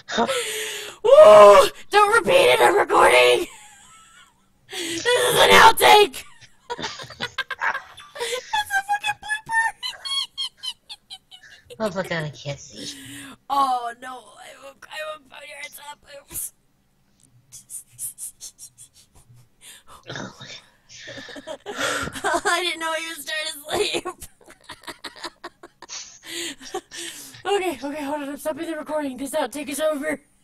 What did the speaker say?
Woo! Don't repeat it, I'm recording! This is an outtake! That's a fucking blooper! Oh my god, I can't see. Oh no, I won't put your heads up. Oops. Oh, I didn't know you were starting to sleep. Okay, hold on, I'm stopping the recording. This outtake is over.